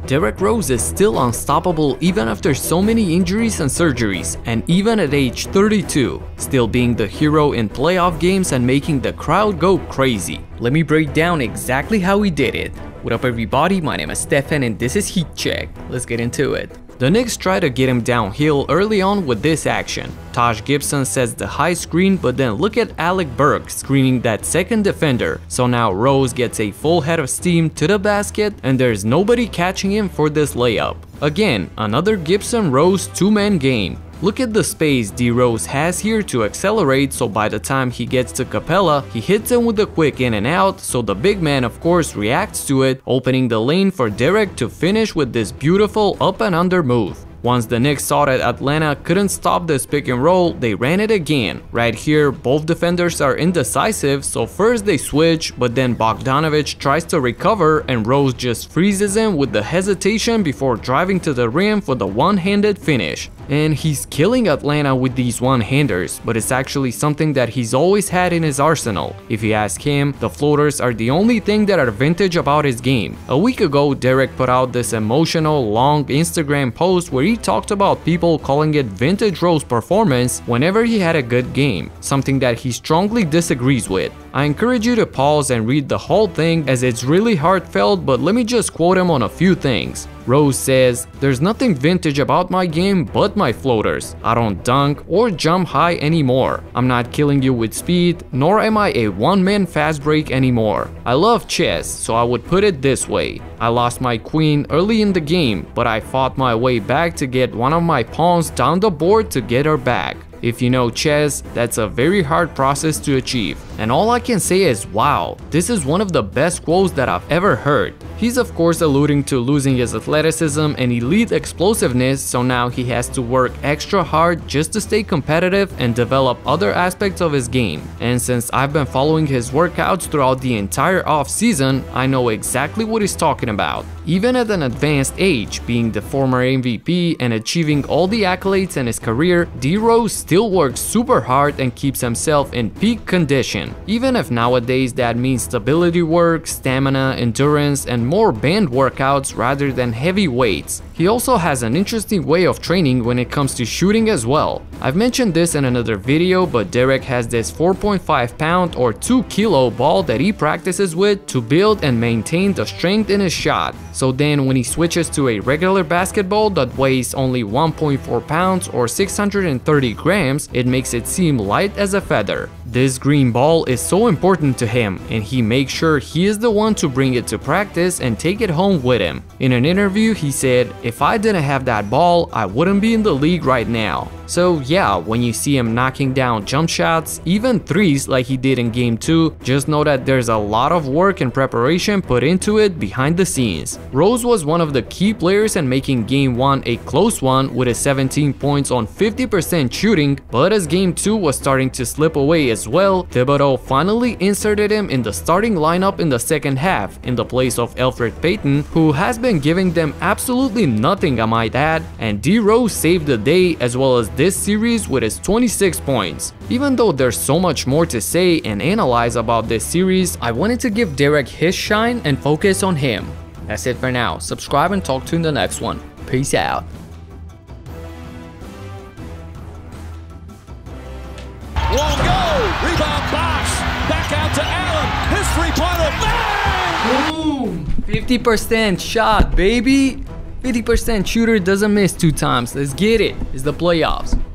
Derrick Rose is still unstoppable even after so many injuries and surgeries, and even at age 32, still being the hero in playoff games and making the crowd go crazy. Let me break down exactly how he did it. What up everybody, my name is Stefan and this is Heat Check. Let's get into it. The Knicks try to get him downhill early on with this action. Taj Gibson sets the high screen, but then look at Alek Burks screening that second defender. So now Rose gets a full head of steam to the basket and there's nobody catching him for this layup. Again, another Gibson-Rose two-man game. Look at the space D.Rose has here to accelerate, so by the time he gets to Capella, he hits him with a quick in and out, so the big man of course reacts to it, opening the lane for Derrick to finish with this beautiful up and under move. Once the Knicks saw that Atlanta couldn't stop this pick and roll, they ran it again. Right here, both defenders are indecisive, so first they switch, but then Bogdanovic tries to recover and Rose just freezes him with the hesitation before driving to the rim for the one-handed finish. And he's killing Atlanta with these one-handers, but it's actually something that he's always had in his arsenal. If you ask him, the floaters are the only thing that are vintage about his game. A week ago, Derrick put out this emotional, long Instagram post where he talked about people calling it vintage Rose performance whenever he had a good game, something that he strongly disagrees with. I encourage you to pause and read the whole thing as it's really heartfelt, but let me just quote him on a few things. Rose says, "There's nothing vintage about my game but my floaters. I don't dunk or jump high anymore. I'm not killing you with speed, nor am I a one-man fast break anymore. I love chess, so I would put it this way. I lost my queen early in the game, but I fought my way back to get one of my pawns down the board to get her back. If you know chess, that's a very hard process to achieve." And all I can say is wow, this is one of the best quotes that I've ever heard. He's of course alluding to losing his athleticism and elite explosiveness, so now he has to work extra hard just to stay competitive and develop other aspects of his game. And since I've been following his workouts throughout the entire off-season, I know exactly what he's talking about. Even at an advanced age, being the former MVP and achieving all the accolades in his career, D.Rose still works super hard and keeps himself in peak condition. Even if nowadays that means stability work, stamina, endurance, and more band workouts rather than heavy weights. He also has an interesting way of training when it comes to shooting as well. I've mentioned this in another video, but Derrick has this 4.5 pound or 2 kilo ball that he practices with to build and maintain the strength in his shot. So then when he switches to a regular basketball that weighs only 1.4 pounds or 630 grams, it makes it seem light as a feather. This green ball is so important to him, and he makes sure he is the one to bring it to practice and take it home with him. In an interview, he said, "If I didn't have that ball, I wouldn't be in the league right now." So yeah, when you see him knocking down jump shots, even threes like he did in game 2, just know that there's a lot of work and preparation put into it behind the scenes. Rose was one of the key players in making game 1 a close one with his 17 points on 50% shooting, but as game 2 was starting to slip away as well, Thibodeau finally inserted him in the starting lineup in the second half in the place of Elfrid Payton, who has been giving them absolutely nothing I might add, and D.Rose saved the day as well as this series with his 26 points. Even though there's so much more to say and analyze about this series, I wanted to give Derrick his shine and focus on him. That's it for now. Subscribe and talk to you in the next one. Peace out. Won't go. Rebound Bosh. Back out to Allen. His three-pointer. Boom! 50% shot, baby. 50% shooter doesn't miss 2 times. Let's get it. It's the playoffs.